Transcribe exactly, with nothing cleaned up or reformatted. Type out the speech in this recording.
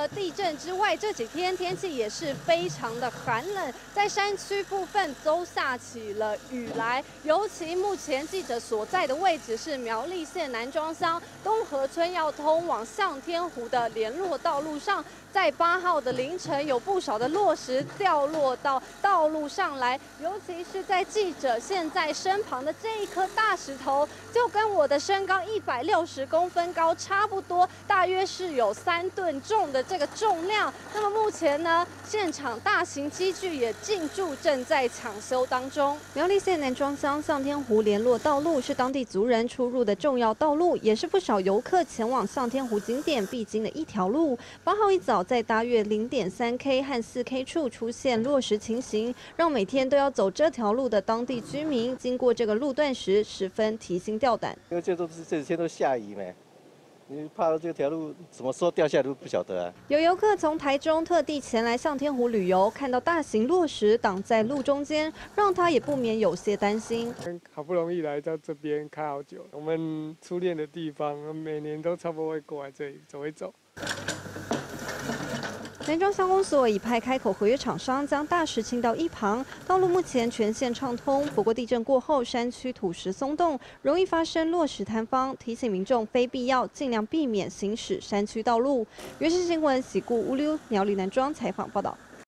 了地震之外，这几天天气也是非常的寒冷，在山区部分都下起了雨来。尤其目前记者所在的位置是苗栗县南庄乡东河村要通往向天湖的联络道路上，在八号的凌晨有不少的落石掉落到道路上来，尤其是在记者现在身旁的这一颗大石头，就跟我的身高一百六十公分高差不多，大约是有三吨重的这个重量。那么目前呢，现场大型机具也进驻，正在抢修当中。苗栗县南庄乡向天湖联络道路是当地族人出入的重要道路，也是不少游客前往向天湖景点必经的一条路。八号一早，在大约零点三 K 和四 K 处出现落石情形，让每天都要走这条路的当地居民经过这个路段时，十分提心吊胆。 因为这都是这几天都下雨没。 你怕这条路什么时候掉下来都不晓得啊！ 有游客从台中特地前来向天湖旅游，看到大型落石挡在路中间，让他也不免有些担心。 好不容易来到这边开好久，我们初恋的地方，每年都差不多会过来这里走一走。 南庄乡公所已派开口合约厂商将大石倾到一旁，道路目前全线畅通。不过地震过后，山区土石松动，容易发生落石坍方，提醒民众非必要尽量避免行驶山区道路。原视新闻喜故乌溜苗栗南庄采访报道。